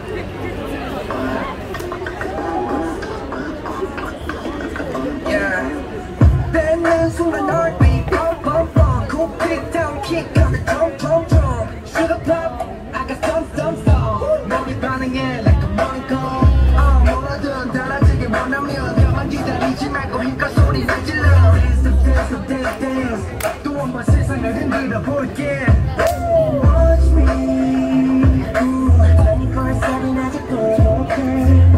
뱉는 순간 heartbeat pump pump pump cool kick down kick 가면 jump jump jump sugar pop I got some 너의 반응에 like a monkey 뭐라든 달라지기 원하면 너만 기다리지 말고 힘껏 소리를 질러 dance dance dance 또 한 번 세상을 흔들어 볼게 Watch me 24/7 아직도 okay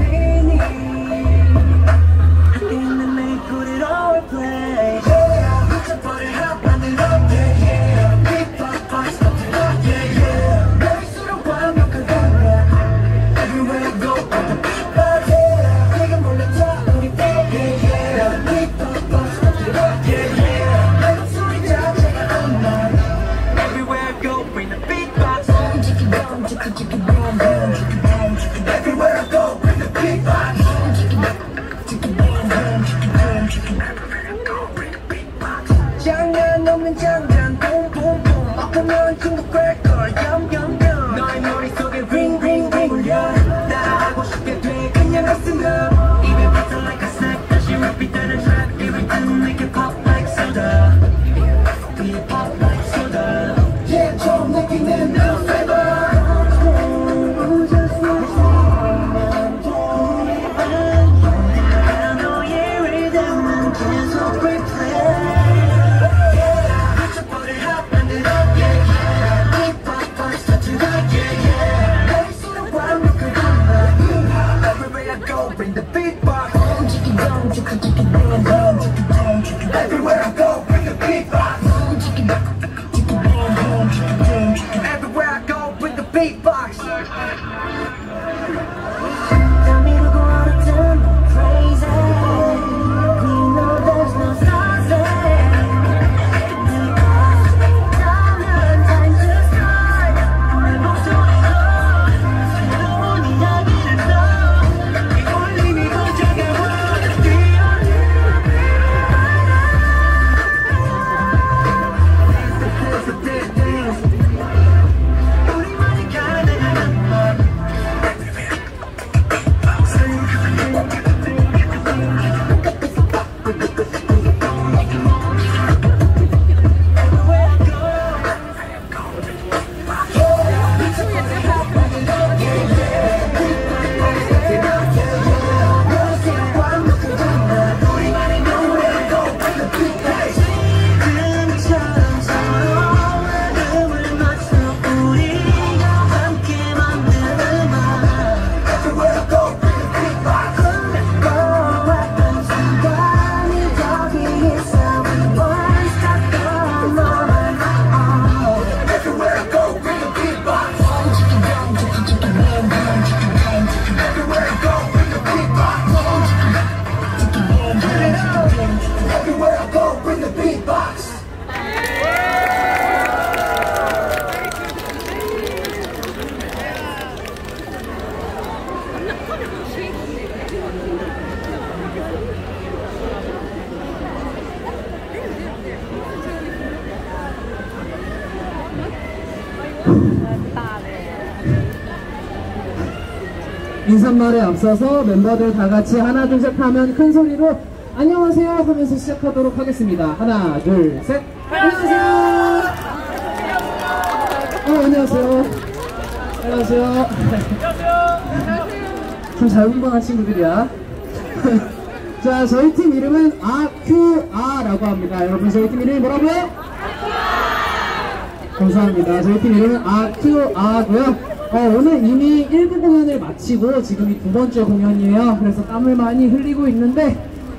장난 없는 장단 붐붐붐 아프면 중국 뺄걸 염염염 너의 머릿속에 ring ring ring 울려 따라하고 싶게 돼 그냥 listen up 입에 붙어 like a snack 다시 repeat 되는 trap every time make it pop like soda 뒤에 pop like soda yeah 처음 느끼는 the flavor Bring the beatbox. Everywhere I go, bring the beatbox. Everywhere I go, bring the beatbox. Tell me to go out and turn me crazy. You know there's no sunset. Time to start. 내 목소리로 새로운 이야기를 써. 인사말에 앞서서 멤버들 다 같이 하나 둘 셋 하면 큰 소리로 안녕하세요 하면서 시작하도록 하겠습니다. 하나 둘 셋. 안녕하세요. 안녕하세요. 안녕하세요. 참 잘 운동한 친구들이야. 자, 저희 팀 이름은 아큐아라고 합니다. 여러분 저희 팀 이름이 뭐라고요? 감사합니다. 저희 팀 이름은 아큐아고요. 오늘 이미 1부 공연을 마치고 지금이 2번째 공연이에요. 그래서 땀을 많이 흘리고 있는데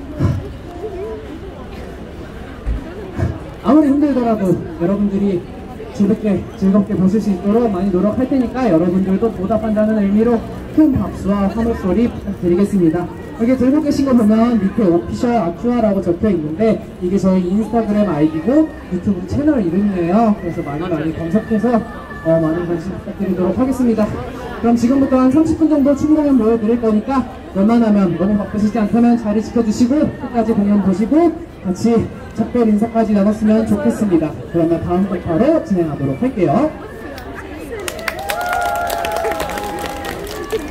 아무리 힘들더라도 여러분들이 즐겁게 보실 수 있도록 많이 노력할 테니까 여러분들도 보답한다는 의미로 큰 박수와 환호소리 부탁드리겠습니다. 여기 들고 계신 거 보면 밑에 오피셜 아큐아라고 적혀 있는데 이게 저희 인스타그램 아이디고 유튜브 채널 이름이에요. 그래서 많이 검색해서 많은 관심 부탁드리도록 하겠습니다. 그럼 지금부터 한 30분 정도 춤 공연 보여드릴 거니까 웬만하면 너무 바쁘시지 않다면 자리 지켜주시고 끝까지 공연 보시고 같이 작별 인사까지 나눴으면 좋겠습니다. 그러면 다음 곡 바로 진행하도록 할게요.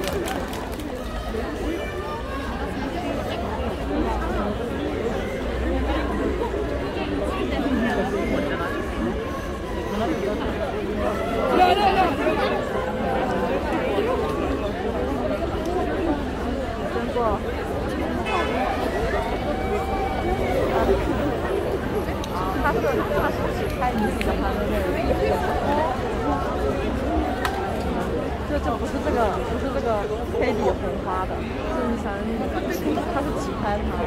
这不是这个黑底红花的，是你想它是起拍它。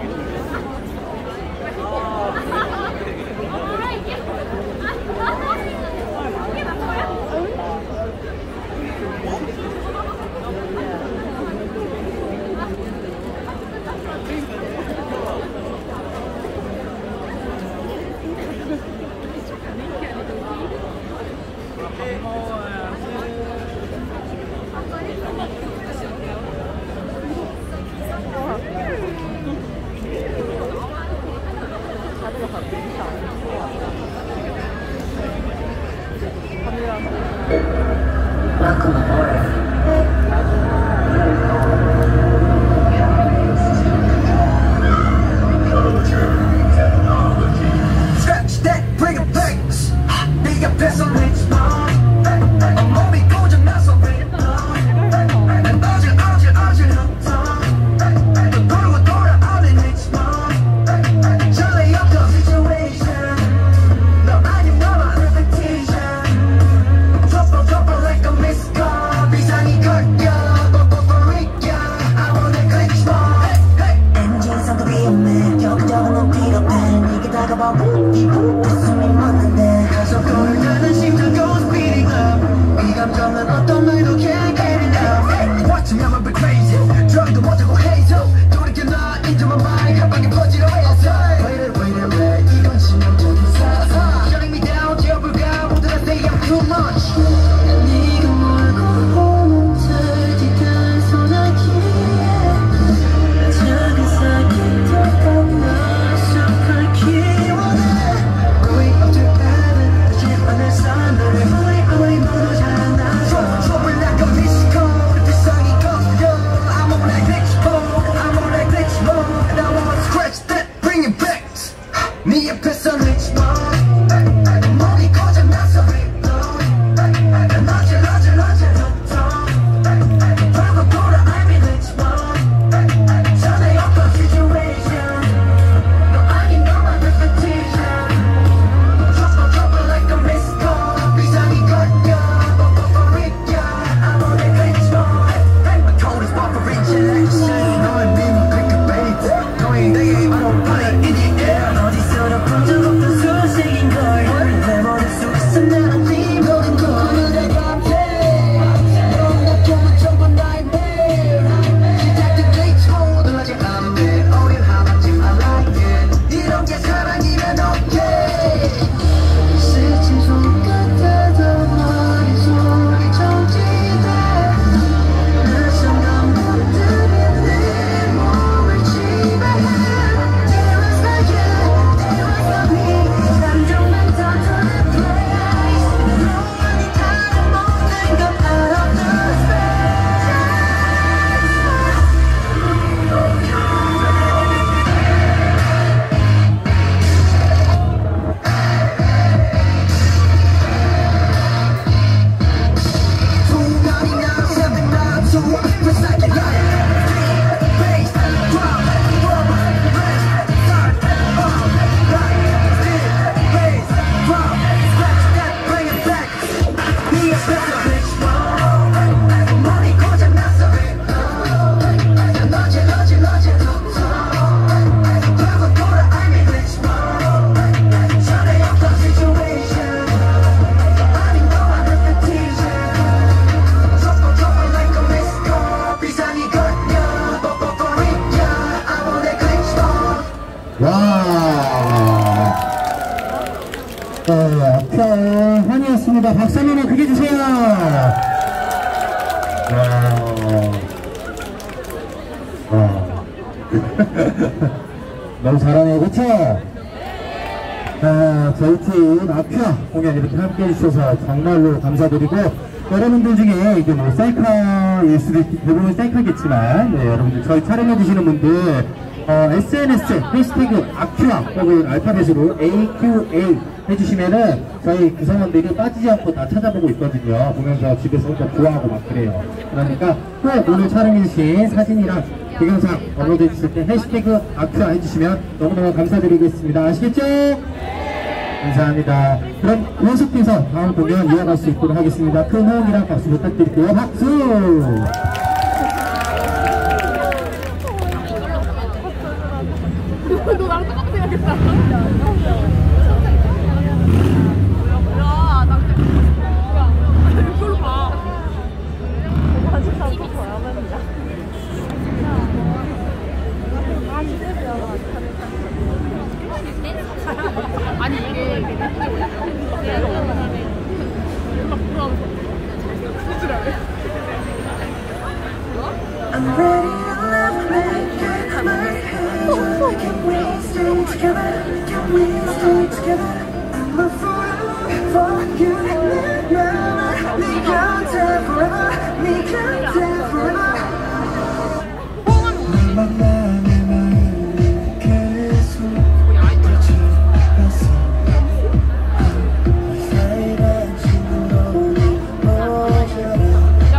Welcome aboard. Scratch that, bring it back. 네가 뺏어 내지 마. 몸이 고장나서 왜 난 어질어질어질했다. 또 돌고 돌아 all 내지 마. 전에 없던 situation. 너 아님 너만 repetition. Drop like a missed call. 비상이 걸려. I wanna glitch more. 엔진 성도 위험해. 여기저기 넌 필요해. 네게 다가와 웃음이 많은데 가속도를 타는 심장 goes beating up. 이 감정은 어떤 말도 can't get enough. Watch me, I'ma be crazy. drug도 못하고 해서 돌이켜 나 인정한 말 한 방에 퍼지려 해서 Wait 이건 치명적인 사상. Shutting me down 지어볼까 모두가 say I'm too much. 네가 몰고 오는 들 뒤를 소나기에 작은 사기 덮어놔 숲을 키워내. Going up to heaven 다시 하늘 산들을 away 모두 자라나서 Trouble like a missed call. 비상이 걸려. I'm on that glitch mode. I'm on that glitch mode. And I wanna scratch that, bring it back. 네 옆에서 glitch mode. 몸이 고장나서 reload. 난 어질어질어질했다. 돌고 돌아 I'm in glitch mode. 전에 없던 situation. 너 아닌 너만 repetition. Trouble like a missed call. 비상이 걸려. I'm on that glitch mode. My code is operating like a shame. 너의 밈은 clickbait. Going 내게 autopilot in the air. 어디서도 본 적 없던 소식인걸. 내 머릿속에서 나는 네 모든 걸 오늘의 밤새. 넌 나쁘면 전부 nightmare. 시작된 glitch mode. 놀라지 않은 데 어린 하나쯤 I like it. 이런 게 사랑이면 okay. 스친 손끝에도 너의 소리 정지돼. 그 순간 문득 내 몸을 지배해. It was not you, it was not me. 감정만 터뜨린 place. 너만이 다른 모든 것 out of the space. 환희였습니다. 박수 한번 크게 주세요. 너무 잘하네요, 그쵸? 저희 팀 아큐아 공연 이렇게 함께 해주셔서 정말로 감사드리고, 여러분들 중에 이게 뭐 셀카일 수도 대부분 셀카겠지만, 네, 여러분들 저희 촬영해주시는 분들 SNS 해시태그 아큐아 혹은 알파벳으로 AQA 해주시면은 저희 구성원들이 빠지지 않고 다 찾아보고 있거든요. 보면서 집에서 혼자 좋아하고 막 그래요. 그러니까 꼭 오늘 촬영해주신 사진이랑 동영상 업로드 해주실 때 해시태그 아큐아 해주시면 너무너무 감사드리겠습니다. 아시겠죠? 감사합니다. 그럼 계속해서 다음 공연 이어갈 수 있도록 하겠습니다. 큰 호응이랑 박수 부탁드릴게요. 박수! 너 나랑 똑같이 생각했다. 이걸로 봐. 아니 이게 I'm ready to love me, get my hand. Can we stay together? Can we stay together? I'm a fool for you. 내 맘은 네 곁에 forever, 네 곁에 forever. 널 만나 내 마음을 계속 붙잡았어. 사이란 친구로 모셔라.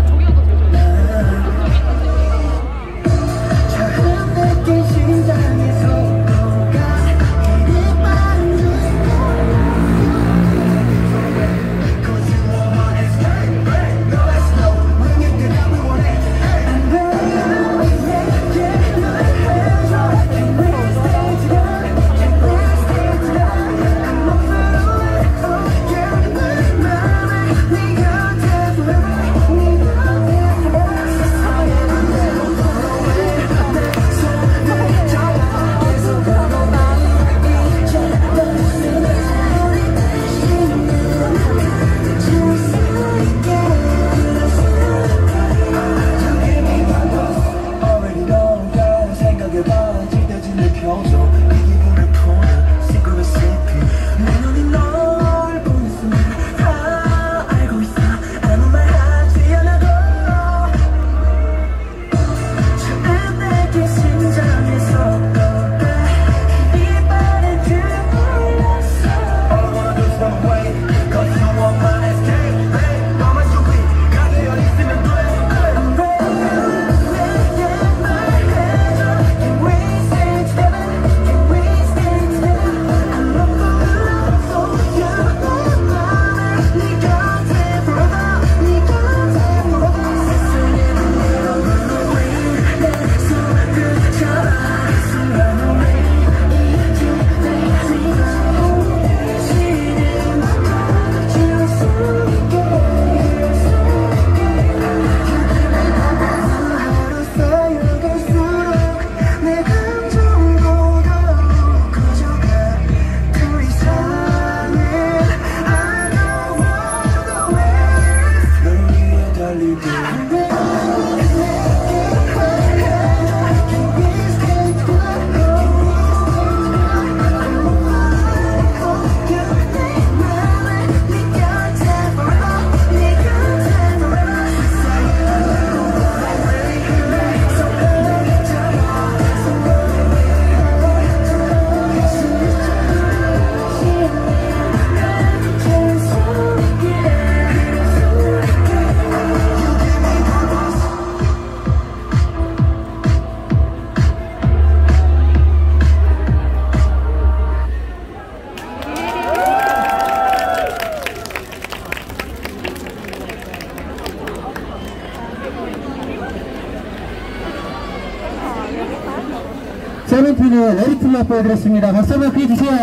세븐틴의 레디툴라 보여드렸습니다. 박수 한번 크게 주세요.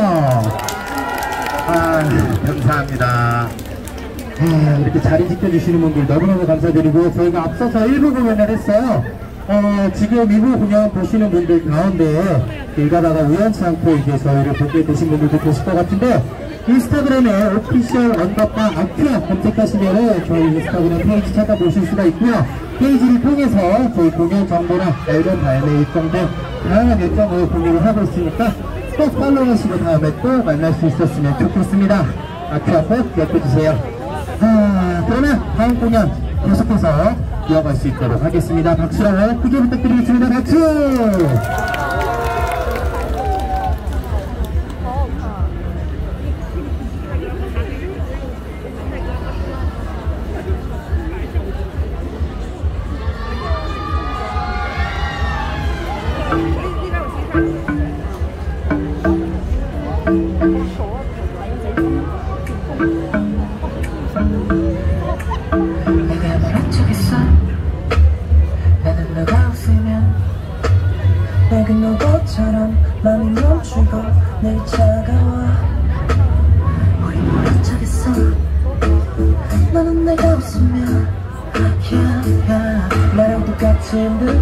감사합니다. 이렇게 자리 지켜주시는 분들 너무너무 감사드리고, 저희가 앞서서 1부 공연을 했어요. 지금 2부 공연 보시는 분들 가운데 길 가다가 우연치 않고 이제 저희를 보게 되신 분들도 계실 것 같은데, 인스타그램에 오피셜 언더바 아큐아 검색하시면 저희 인스타그램 페이지 찾아보실 수가 있고요. 페이지를 통해서 저희 공연 정보나 앨범 발매 일정 등 다양한 일정을 공유를 하고 있으니까 꼭 팔로우하시고 다음에 또 만날 수 있었으면 좋겠습니다. 아큐아 꼭 기억해주세요. 그러면 다음 공연 계속해서 이어갈 수 있도록 하겠습니다. 박수로 크게 부탁드리겠습니다. 박수!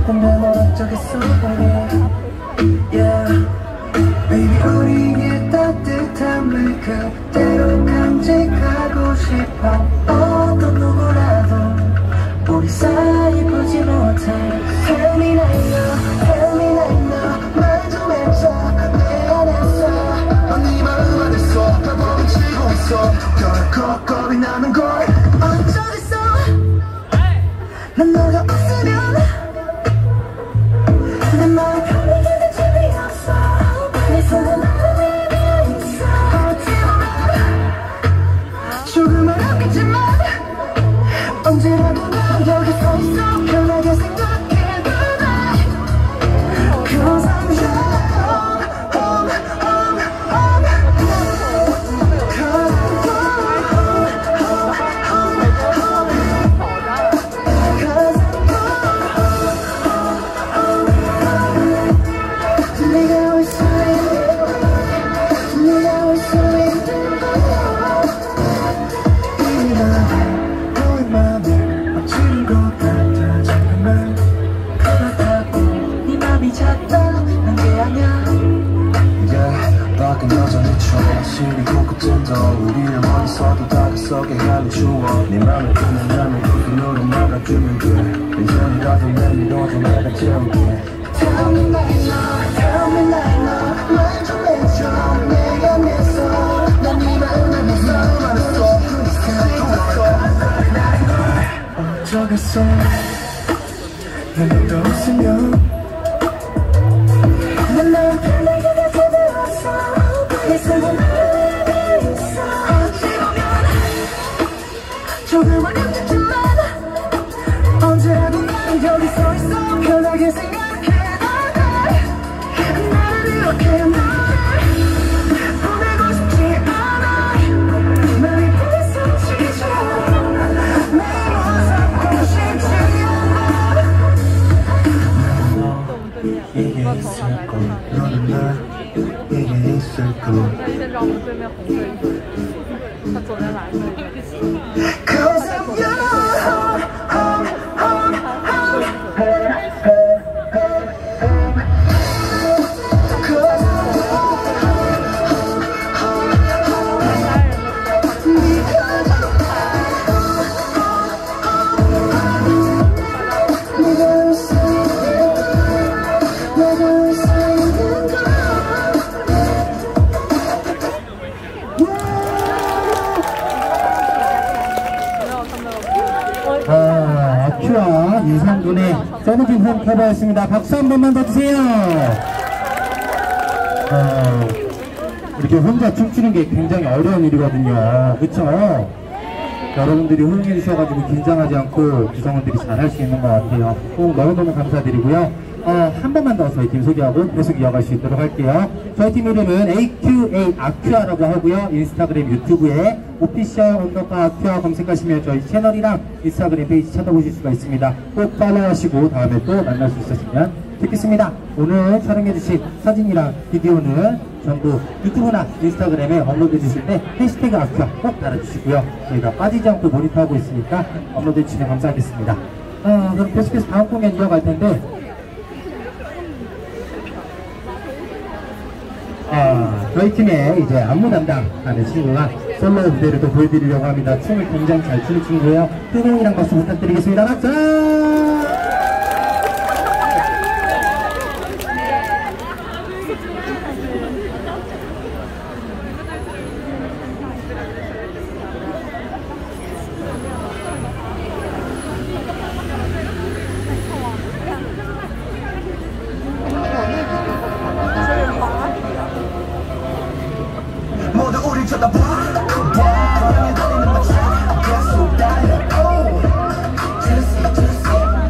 근데 뭘 어쩌겠어 yeah. Baby 우리의 따뜻함을 그대로 간직하고 싶어 어떤 누구라도 우리 사이 보지 못해 Tell me right now 말 좀 해줘 내 안에서 네 마음 안에서 다 멈추고 있어 결코 겁이 나는 걸 어쩌겠어 난 너가 없으면 내 마음 편히 견딜 줄이 없어 내 손은 나를 위해 있어 어찌 보면 조금 어렵겠지만 언제라도 난 여기 서 있어 편하게 생각해 Cause I'm young 네가 올 수 있는 네가 올 수 있는 너의 맘을 맞추는 것 같아 잠깐만 그렇다고 네 맘이 작다 난 게 아냐 밖은 여전히 추워 시리고 끝쯤도 우리를 멀리서도 다가서게 하는 추워 네 맘을 표현하면 그 눈으로 막아주면 돼 왼손이라도 내밀어줘 내가 채울게 Tell me right now 말 좀 해줘 내가 내서 난 네 마음 안에서 어쩌겠어 난 너가 없으면 난 널 편하게 곁에 들었어 내 손은 나를 위해 있어 어찌 보면 조금 어렵겠지만 언제라도 난 여기 서 있어 편하게 생각해 나를 이렇게 보내고 싶지 않아 나를 보내서 지쳐 내 모습 싶지 않아 이게 있을 걸 너는 나 이게 있을 걸 但是现在我们对面红色衣服，他走在蓝色里面。 Cause I'm young 아큐와 유상군의 세븐틴 홈 커버였습니다. 박수 한 번만 더 주세요. 이렇게 혼자 춤추는 게 굉장히 어려운 일이거든요. 그쵸? 여러분들이 호응해 주셔가지고 긴장하지 않고 구성원들이 잘할 수 있는 것 같아요. 꼭 너무너무 감사드리고요. 한 번만 더 저희 팀 소개하고 계속 이어갈 수 있도록 할게요. 저희 팀 이름은 AQA 아큐아라고 하고요. 인스타그램, 유튜브에 오피셜 언더바 아큐아 검색하시면 저희 채널이랑 인스타그램 페이지 찾아보실 수가 있습니다. 꼭 팔로우하시고 다음에 또 만날 수 있었으면 좋겠습니다. 오늘 촬영해주신 사진이랑 비디오는 전부 유튜브나 인스타그램에 업로드 해주실 때 해시태그 아큐아 꼭 달아주시고요. 저희가 빠지지 않고 모니터하고 있으니까 업로드 해주시면 감사하겠습니다. 그럼 계속해서 다음 공연 이어갈 텐데 저희 팀의 이제 안무 담당하는 친구가 솔로 무대를 또 보여드리려고 합니다. 춤을 굉장히 잘 추는 친구예요. 뜨거운 박수 부탁드리겠습니다. 박수! 모두 우리 쳐다봐 고향에 달리는 마차 계속 달려 Juicy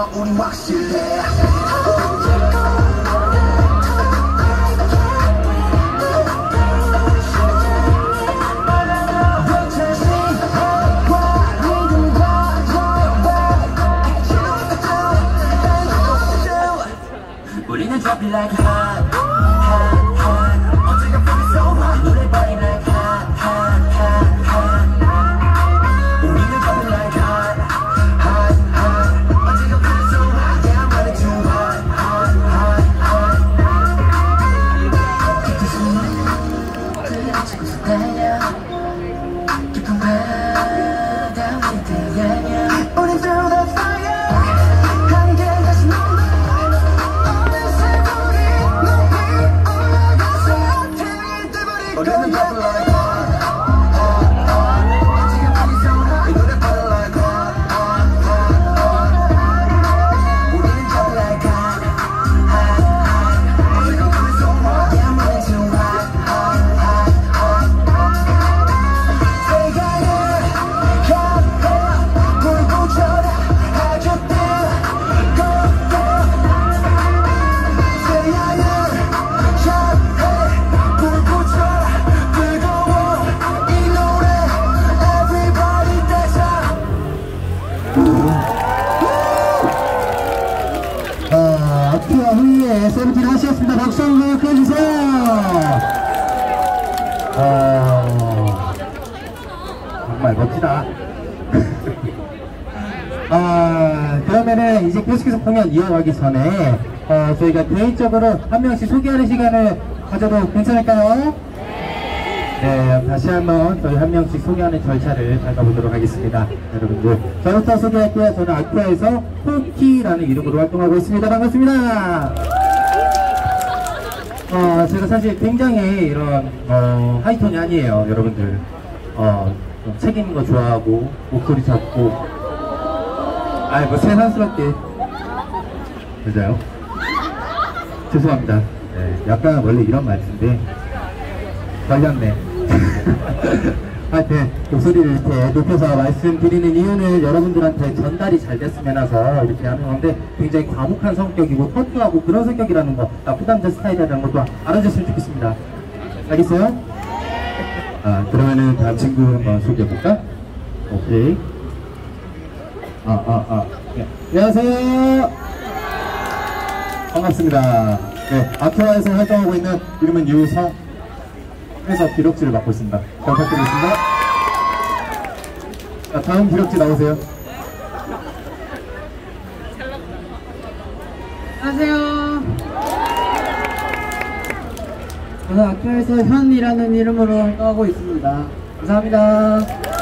우린 확실해. 우리는 drop it like hot, hot, hot. 언제가 feel so hot. 노래 body like hot, hot, hot, hot. 우리는 drop it like hot, hot, hot. 언제가 feel so hot. Yeah, I'm running too hot, hot, hot, hot. 깊은 숨을 들이치고서 달려. 깊은 바다 우리 대하여. 우린 through the fire. 한계 다시 넘어. 우리는 drop it like hot, hot, hot. 언제가 feel so hot. 이 노래 body like hot, hot, hot, hot. 우리는 drop it like hot, hot, hot. 언제가 feel so hot. Yeah, I'm running too hot, hot, hot, hot. 세상을 gat해 불 붙여라 하겠다. Go, go. 세상을 gat해 불 붙여라. 아키와 후이의 세븐틴 하시였습니다. 박수 한번 보여주세요. 정말 멋지다. 그러면은 이제 계속해서 공연 이어가기 전에 저희가 개인적으로 한 명씩 소개하는 시간을 가져도 괜찮을까요? 네, 다시 한번 저희 한 명씩 소개하는 절차를 밟아보도록 하겠습니다. 여러분들, 저부터 소개할게요. 저는 아쿠아에서 포키라는 이름으로 활동하고 있습니다. 반갑습니다. 제가 사실 굉장히 이런 하이톤이 아니에요, 여러분들. 좀 책 읽는 거 좋아하고 목소리 작고, 뭐 세상스럽게 맞아요. 죄송합니다. 네, 약간 원래 이런 말인데 걸렸네. 하여튼 목소리를 이렇게 높여서 말씀드리는 이유는 여러분들한테 전달이 잘 됐으면 해서 이렇게 하는 건데, 굉장히 과묵한 성격이고 터프하고 그런 성격이라는 거, 부담된 스타일이라는 것도 알아주셨으면 좋겠습니다. 알겠어요? 그러면은 다음 친구 한번 소개해볼까? 오케이. 네. 안녕하세요. 반갑습니다. 네, 아쿠아에서 활동하고 있는 이름은 유성. 해서 기록지를 맡고 있습니다. 잘 부탁드리겠습니다. 자, 다음 기록지 나오세요. 안녕하세요. 저는 아쿠아에서 현이라는 이름으로 활동하고 있습니다. 감사합니다.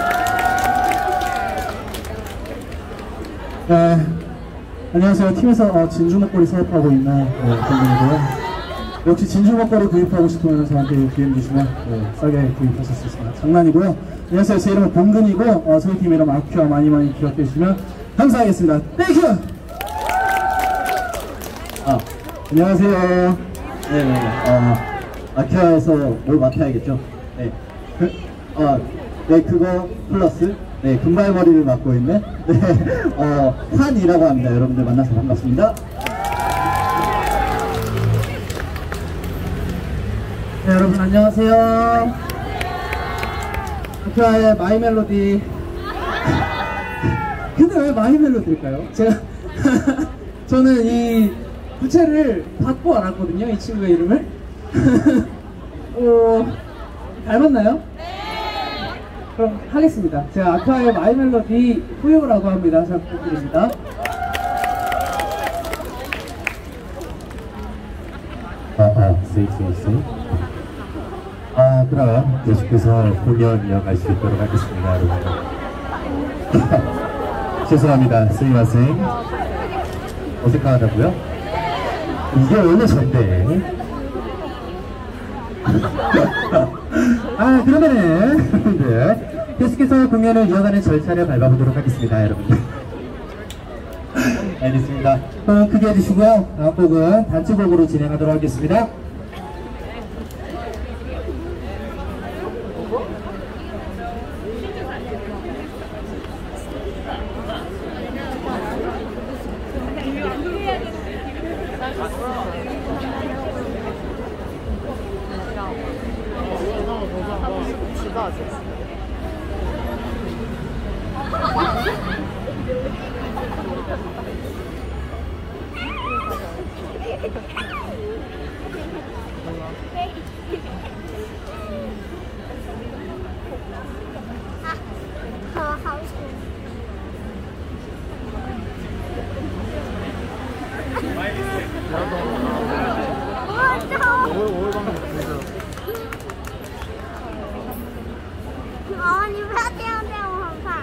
네, 안녕하세요. 팀에서 진주 목걸이 사업하고 있는 분들이고요. 역시 진주 목걸이 구입하고 싶으면 저한테 DM 주시면 싸게 구입하실 수 있습니다. 장난이고요. 안녕하세요. 제 이름은 봉근이고 저희 팀 이름 아쿠아 많이 기억해 주시면 감사하겠습니다. 땡큐! 안녕하세요. 아쿠아에서 뭘 맡아야겠죠? 네. 그거 플러스 금발머리를 맡고 있는 환이라고 합니다. 여러분들 만나서 반갑습니다. 네, 여러분 안녕하세요. 아쿠아의 마이멜로디. 근데 왜 마이멜로디일까요? 저는 이 부채를 받고 알았거든요, 이 친구의 이름을. 닮았나요? 네. 그럼 하겠습니다. 제가 아쿠아의 마이멜로디 후요라고 합니다. 잘 부탁드립니다. 그럼 계속해서 공연 이어갈 수 있도록 하겠습니다, 여러분. 죄송합니다. 스미마셍. 어색하다고요? 이게 원래 전데. 그러면은 계속해서 공연을 이어가는 절차를 밟아보도록 하겠습니다, 여러분들. 알겠습니다. 그럼 크게 해주시고요. 다음 곡은 단체곡으로 진행하도록 하겠습니다. 到结束。 好吃。哦，你不要这样，这样我很怕。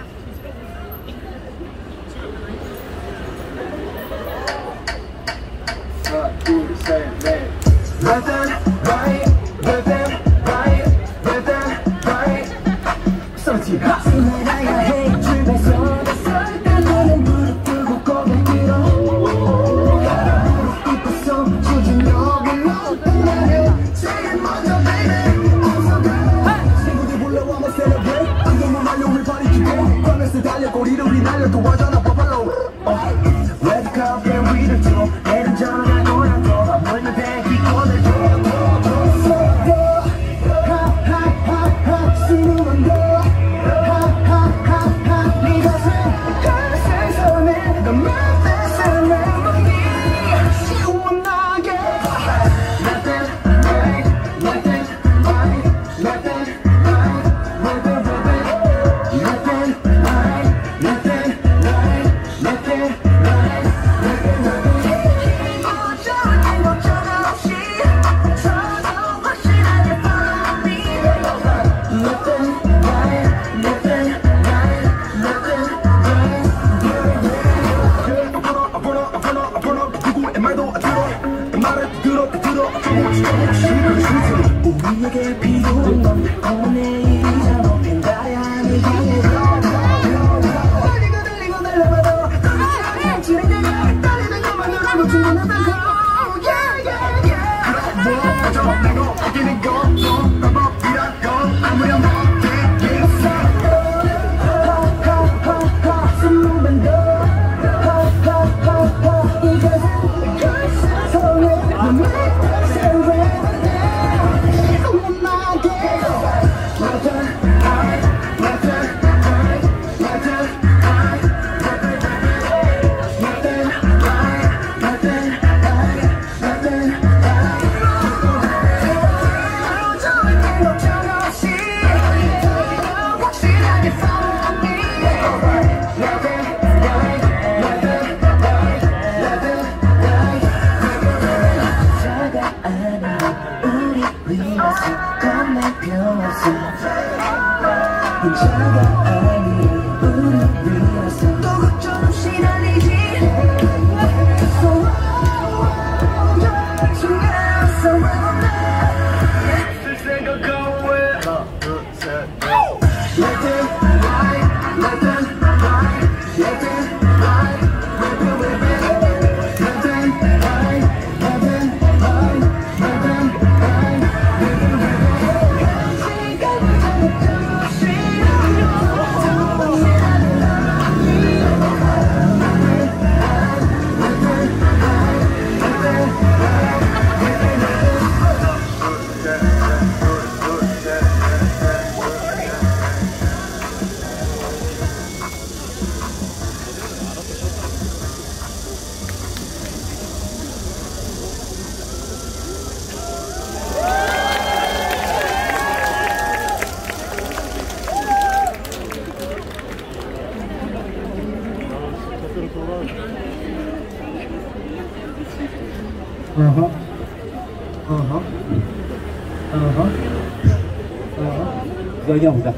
얘기해보자.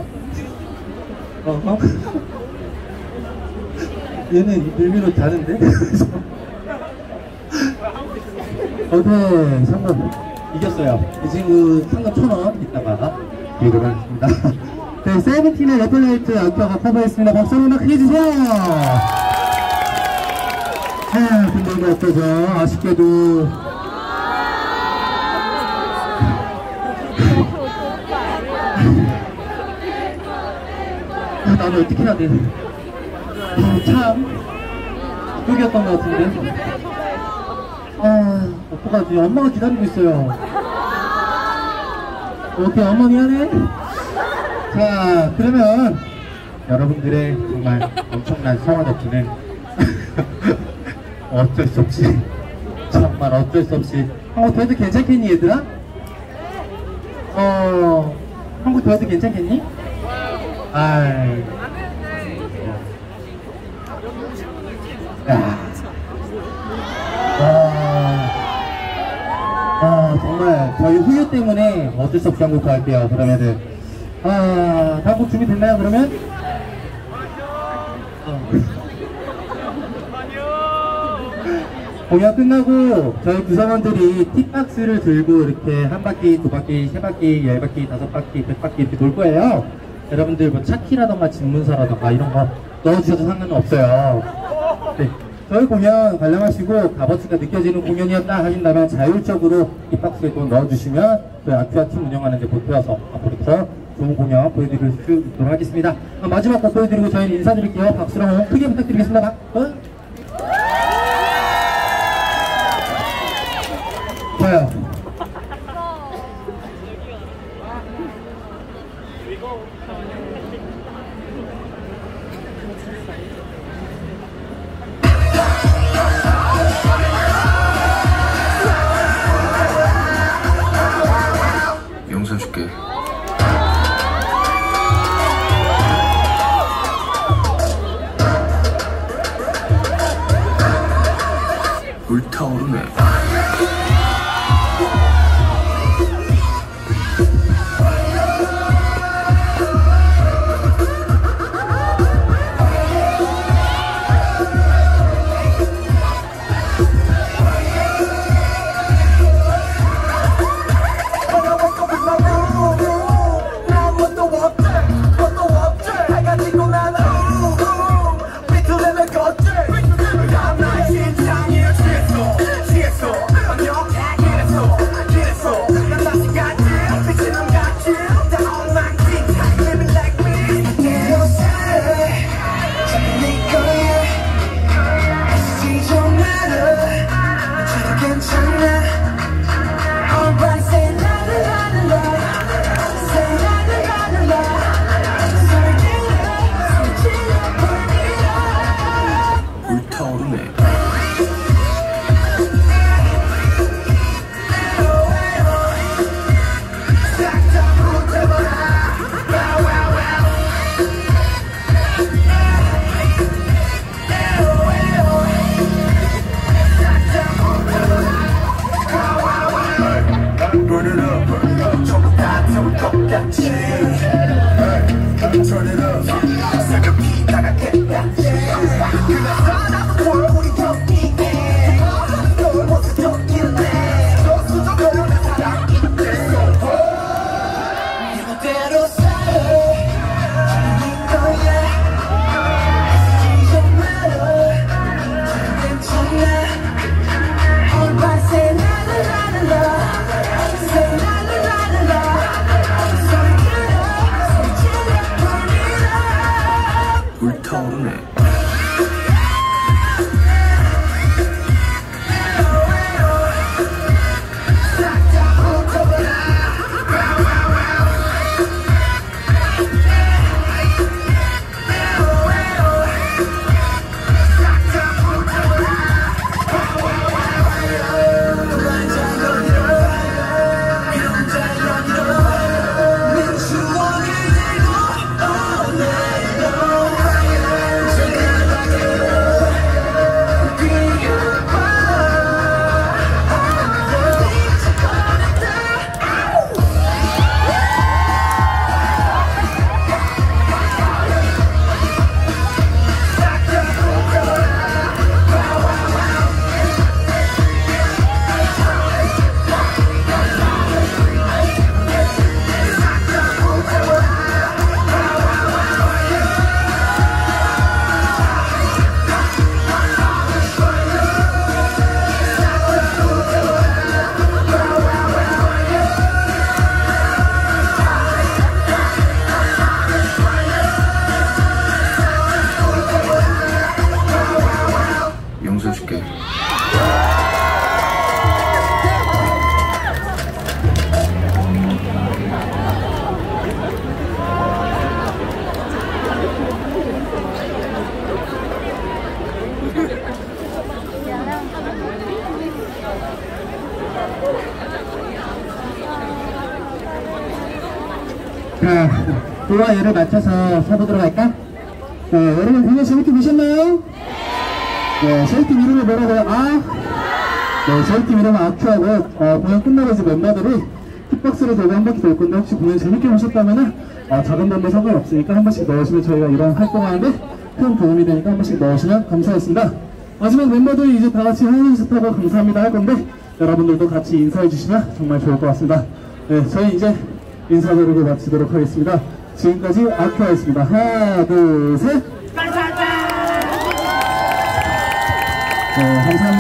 얘는 밀미로 자는데? 어제 상금 이겼어요. 이 친구 상금 1,000원 이따가 드리도록 하겠습니다. 네, 세븐틴의 레벨라이트 아까가 커버했습니다. 박수 한번 크게 주세요. 근데 이거 어떠죠? 아쉽게도 나는 어떻게 해야 돼? 참 그쪽이었던 것 같은데. 어떡하지? 엄마가 기다리고 있어요. 어떻게 엄마 미안해? 자, 그러면 여러분들의 정말 엄청난 성화 덕분에 어쩔 수 없이 정말 어쩔 수 없이 한국 더 해도 괜찮겠니 얘들아? 한국 더 해도 괜찮겠니? 아이. 야. 정말 저희 후유 때문에 어쩔 수 없이 한국 더 할게요. 그러면은 다음 곡 준비됐나요 그러면? 공연 끝나고 저희 구성원들이 팁박스를 들고 이렇게 한 바퀴, 두 바퀴, 세 바퀴, 10바퀴, 5바퀴, 100바퀴 이렇게 돌 거예요. 여러분들 뭐 차키라던가 집문서라던가 이런 거 넣어주셔도 상관은 없어요. 네. 저희 공연 관람하시고 값어치가 느껴지는 공연이었다 하신다면 자율적으로 팁박스에 돈 넣어주시면 저희 아큐아 팀 운영하는 데 보태어서 앞으로 더 좋은 공연 보여드릴 수 있도록 하겠습니다. 마지막 곡 보여드리고 저희는 인사드릴게요. 박수랑 응원 크게 부탁드리겠습니다. 좋아요. 영상 줄게. 불타오르네. 자, 또와 얘를 맞춰서 서보도록 할까? 여러분 공연 재밌게 보셨나요? 네, 저희 팀 이름이 뭐라고요? 네, 저희 팀 이름은 아큐하고, 공연 끝나고 이제 멤버들이 킥박스를 들고 한 바퀴 돌 건데, 혹시 공연 재밌게 보셨다면은, 작은 돈도 상관없으니까 한 번씩 넣으시면 저희가 이런 활동하는데 큰 도움이 되니까 한 번씩 넣으시면 감사하겠습니다. 마지막 멤버들이 이제 다 같이 하나 둘 셋 하고 감사합니다 할 건데, 여러분들도 같이 인사해 주시면 정말 좋을 것 같습니다. 네, 저희 이제 인사드리고 마치도록 하겠습니다. 지금까지 아큐아였습니다. 하나, 둘, 셋. 감사합니다. 네, 감사합니다.